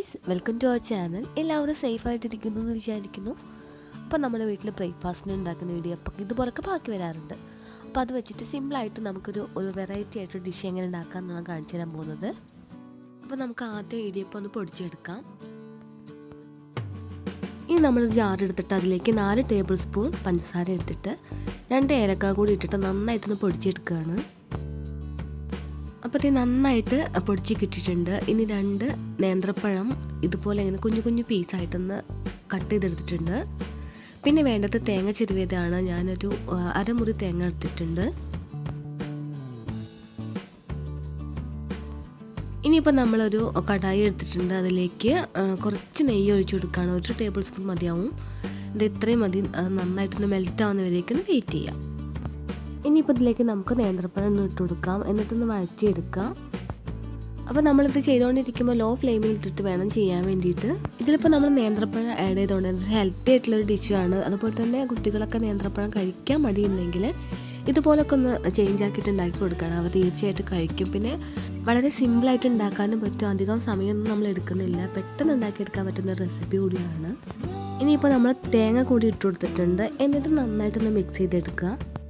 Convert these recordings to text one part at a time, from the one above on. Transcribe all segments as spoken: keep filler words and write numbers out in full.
guys, welcome to our channel. എല്ലാവരും safe ആയിട്ട് ഇരിക്കുന്നു എന്ന് വിചാരിക്കുന്നു. അപ്പോൾ നമ്മുടെ വീട്ടിൽ ബ്രേക്ക്ഫാസ്റ്റിന് ഉണ്ടാക്കുന്ന ഇടിയപ്പം ഇതുപോലൊക്കെ ബാക്കി വരാറുണ്ട്. അപ്പോൾ അത് വെച്ചിട്ട് സിമ്പിൾ ആയിട്ട് നമുക്കൊരു ഒരു വെറൈറ്റി ആയിട്ട് ഡിഷ് എങ്ങനെ ഉണ്ടാക്കാമെന്നാണ് കാണിച്ചു തരാൻ പോകുന്നത്. അപ്പോൾ നമുക്ക് ആദ്യം ഇടിയപ്പം ഒന്ന് പൊടിച്ചെടുക്കാം. ഇനി നമ്മൾ ജാർ എടുത്തിട്ട് അതിലേക്ക് നാല് ടേബിൾ സ്പൂൺ പഞ്ചസാര എടുത്തിട്ട് രണ്ട് ഏലക്ക കൂടി ഇട്ടിട്ട് നന്നായിട്ടൊന്ന് പൊടിച്ചെടുക്കുകയാണ്. അപ്പോൾ ഇത് നന്നായിട്ട് പൊടിച്ച് കിട്ടിയിട്ടുണ്ട്. ഇനി രണ്ട് നേന്ത്രപ്പഴം ഇതുപോലെ ഇങ്ങനെ കുഞ്ഞു കുഞ്ഞു പീസായിട്ടൊന്ന് കട്ട് ചെയ്തെടുത്തിട്ടുണ്ട്. പിന്നെ വേണ്ടത് തേങ്ങ ചിരുവിയതാണ്. ഞാനൊരു അരമുറി തേങ്ങ എടുത്തിട്ടുണ്ട്. ഇനിയിപ്പോൾ നമ്മളൊരു കടായി എടുത്തിട്ടുണ്ട്. അതിലേക്ക് കുറച്ച് നെയ്യ് ഒഴിച്ചു കൊടുക്കുകയാണ്. ഒരു ടേബിൾ സ്പൂൺ മതിയാവും. ഇത് ഇത്രയും മതി. നന്നായിട്ടൊന്ന് മെൽറ്റ് ആവുന്നവരേക്കൊന്ന് വെയിറ്റ് ചെയ്യാം. ഇനിയിപ്പോൾ ഇതിലേക്ക് നമുക്ക് നേന്ത്രപ്പഴം ഒന്ന് ഇട്ട് കൊടുക്കാം. എന്നിട്ടൊന്ന് വഴറ്റിയെടുക്കാം. അപ്പോൾ നമ്മളിത് ചെയ്തുകൊണ്ടിരിക്കുമ്പോൾ ലോ ഫ്ലെയിമിൽ ഇട്ടിട്ട് വേണം ചെയ്യാൻ വേണ്ടിയിട്ട്. ഇതിലിപ്പോൾ നമ്മൾ നേന്ത്രപ്പഴം ആഡ് ചെയ്തുകൊണ്ട് ഹെൽത്തി ആയിട്ടുള്ളൊരു ഡിഷാണ്. അതുപോലെ തന്നെ കുട്ടികളൊക്കെ നേന്ത്രപ്പഴം കഴിക്കാൻ മടിയുണ്ടെങ്കിൽ ഇതുപോലൊക്കെ ഒന്ന് ചേഞ്ച് ആക്കിയിട്ട് ഉണ്ടാക്കി കൊടുക്കണം. അവർ തീർച്ചയായിട്ടും കഴിക്കും. പിന്നെ വളരെ സിമ്പിളായിട്ട് ഉണ്ടാക്കാനും പറ്റും. അധികം സമയമൊന്നും നമ്മൾ എടുക്കുന്നില്ല. പെട്ടെന്ന് ഉണ്ടാക്കിയെടുക്കാൻ പറ്റുന്ന റെസിപ്പി കൂടിയാണ്. ഇനിയിപ്പോൾ നമ്മൾ തേങ്ങ കൂടി ഇട്ട് കൊടുത്തിട്ടുണ്ട്. എന്നിട്ട് നന്നായിട്ടൊന്ന് മിക്സ് ചെയ്തെടുക്കുക.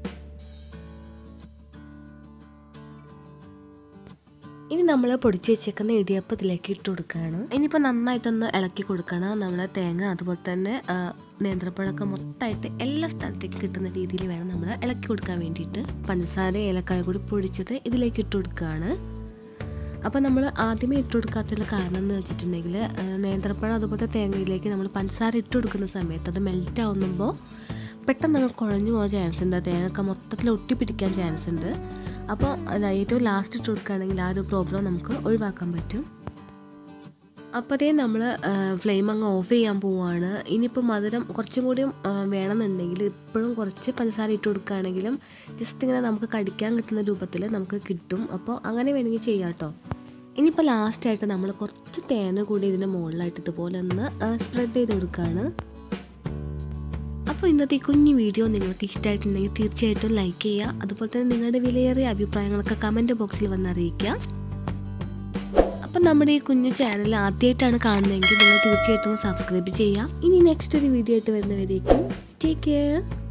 ഇനി നമ്മൾ പൊടിച്ച് വെച്ചേക്കുന്ന ഇടിയപ്പത്തിലേക്ക് ഇട്ട് കൊടുക്കുകയാണ്. ഇനിയിപ്പോൾ നന്നായിട്ടൊന്ന് ഇളക്കി കൊടുക്കണം. നമ്മൾ തേങ്ങ അതുപോലെ തന്നെ നേന്ത്രപ്പഴമൊക്കെ മൊത്തമായിട്ട് എല്ലാ സ്ഥലത്തേക്ക് കിട്ടുന്ന രീതിയിൽ വേണം നമ്മൾ ഇളക്കി കൊടുക്കാൻ വേണ്ടിയിട്ട്. പഞ്ചസാര ഏലക്കായ കൂടി പൊടിച്ചത് ഇതിലേക്ക് ഇട്ട് കൊടുക്കുകയാണ്. അപ്പോൾ നമ്മൾ ആദ്യമേ ഇട്ട് കൊടുക്കാത്തുള്ള കാരണം എന്ന് വെച്ചിട്ടുണ്ടെങ്കിൽ നേന്ത്രപ്പഴം അതുപോലത്തെ തേങ്ങയിലേക്ക് നമ്മൾ പഞ്ചസാര ഇട്ട് കൊടുക്കുന്ന സമയത്ത് അത് മെൽറ്റ് ആവുമ്പോൾ പെട്ടെന്ന് അങ്ങ് കുഴഞ്ഞു പോകാൻ ചാൻസ് ഉണ്ട്. തേങ്ങയൊക്കെ മൊത്തത്തിൽ ഒട്ടിപ്പിടിക്കാൻ ചാൻസ് ഉണ്ട്. അപ്പോൾ ഏറ്റവും ലാസ്റ്റ് ഇട്ട് കൊടുക്കുകയാണെങ്കിൽ ആ ഒരു പ്രോബ്ലം നമുക്ക് ഒഴിവാക്കാൻ പറ്റും. അപ്പോഴേ നമ്മൾ ഫ്ലെയിം അങ്ങ് ഓഫ് ചെയ്യാൻ പോവുകയാണ്. ഇനിയിപ്പോൾ മധുരം കുറച്ചും കൂടിയും വേണമെന്നുണ്ടെങ്കിൽ ഇപ്പോഴും കുറച്ച് പഞ്ചസാര ഇട്ട് കൊടുക്കുകയാണെങ്കിലും ജസ്റ്റ് ഇങ്ങനെ നമുക്ക് കടിക്കാൻ കിട്ടുന്ന രൂപത്തിൽ നമുക്ക് കിട്ടും. അപ്പോൾ അങ്ങനെ വേണമെങ്കിൽ ചെയ്യാം കേട്ടോ. ഇനിയിപ്പോൾ ലാസ്റ്റായിട്ട് നമ്മൾ കുറച്ച് തേന കൂടി ഇതിൻ്റെ മുകളിലായിട്ട് ഇതുപോലെ ഒന്ന് സ്പ്രെഡ് ചെയ്ത് കൊടുക്കുകയാണ്. അപ്പോൾ ഇന്നത്തെ ഈ കുഞ്ഞു വീഡിയോ നിങ്ങൾക്ക് ഇഷ്ടമായിട്ടുണ്ടെങ്കിൽ തീർച്ചയായിട്ടും ലൈക്ക് ചെയ്യുക. അതുപോലെ തന്നെ നിങ്ങളുടെ വിലയേറിയ അഭിപ്രായങ്ങളൊക്കെ കമൻറ്റ് ബോക്സിൽ വന്ന് അറിയിക്കുക. അപ്പം നമ്മുടെ ഈ കുഞ്ഞു ചാനൽ ആദ്യമായിട്ടാണ് കാണുന്നതെങ്കിൽ നിങ്ങൾ തീർച്ചയായിട്ടും സബ്സ്ക്രൈബ് ചെയ്യുക. ഇനി നെക്സ്റ്റ് ഒരു വീഡിയോ ആയിട്ട് വരുന്നവരേക്കും ടേക്ക് കെയർ.